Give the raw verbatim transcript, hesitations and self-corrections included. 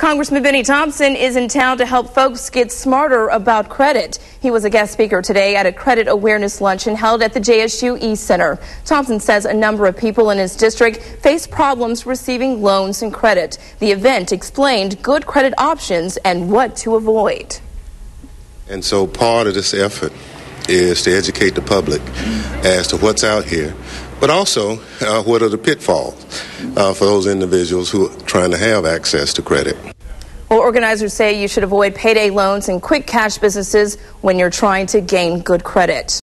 Congressman Bennie Thompson is in town to help folks get smarter about credit. He was a guest speaker today at a credit awareness luncheon held at the J S U East Center. Thompson says a number of people in his district face problems receiving loans and credit. The event explained good credit options and what to avoid. And so part of this effort is to educate the public as to what's out here, but also uh, what are the pitfalls uh, for those individuals who are trying to have access to credit. Well, organizers say you should avoid payday loans and quick cash businesses when you're trying to gain good credit.